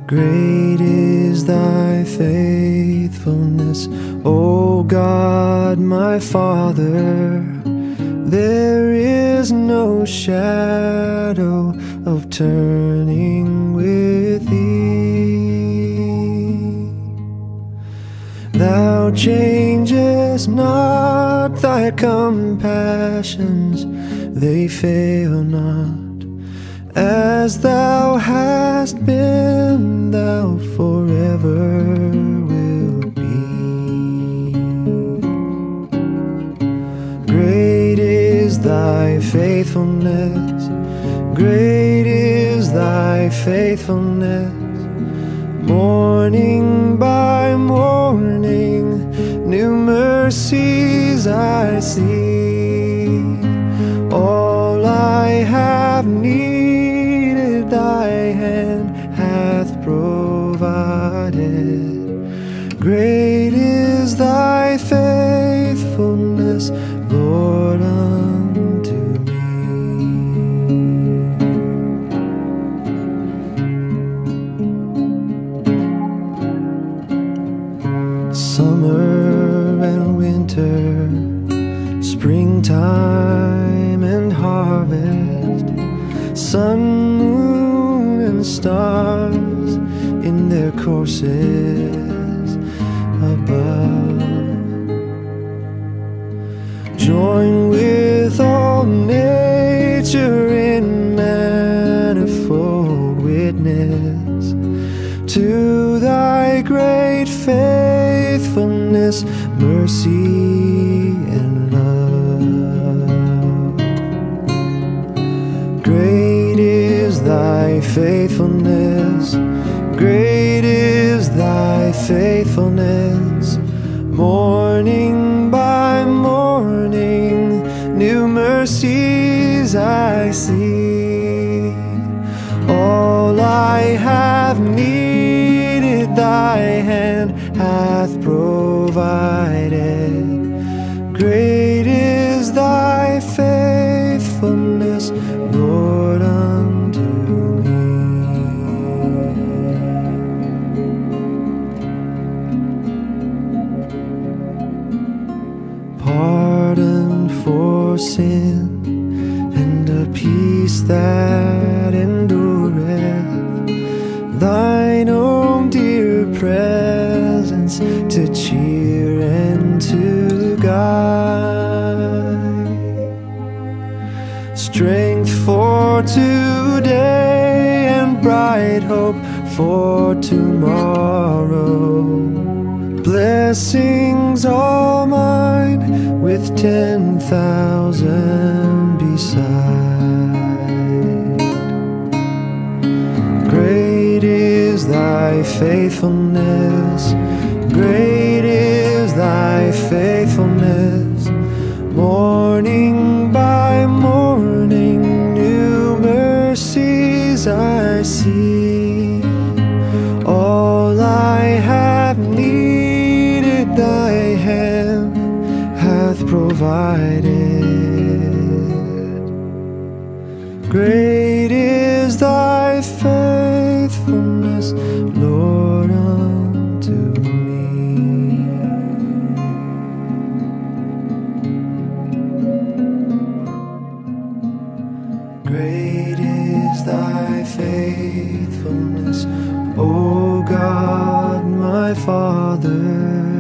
Great is thy faithfulness, O God, my Father. There is no shadow of turning with thee. Thou changest not, thy compassions, they fail not. As thou hast been, thou forever wilt be. Great is thy faithfulness, great is thy faithfulness. Morning by morning, new mercies I see. All I have needed, thy hand hath provided. Great is thy faithfulness, Lord, unto me. Summer and winter, springtime and harvest, sun, moon, and stars in their courses above, join with all nature in manifold witness to thy great faithfulness, mercy, and love. Great is thy faithfulness, great is thy faithfulness. Morning by morning, new mercies I see. All I have needed, thy hand hath provided. Great is thy faithfulness, Lord, unto me. Pardon for sin and a peace that endureth, thine own dear presence to cheer and to guide. Strength for today and bright hope for tomorrow. Blessings all mine with 10,000 beside. Great is thy faithfulness, great is thy faithfulness. Morning by morning, new mercies I see. All I have needed, thy hand hath provided. Great is thy faithfulness, Lord, unto me. Great is thy faithfulness, O God, my Father.